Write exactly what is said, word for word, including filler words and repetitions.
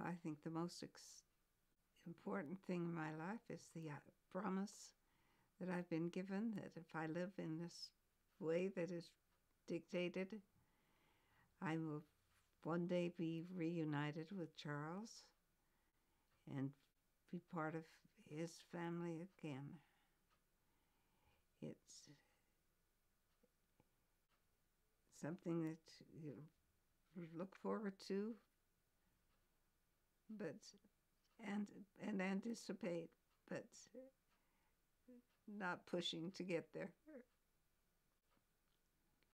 I think the most ex- important thing in my life is the uh, promise that I've been given that if I live in this way that is dictated, I will one day be reunited with Charles and be part of his family again. It's something that you look forward to, but and and anticipate, but not pushing to get there.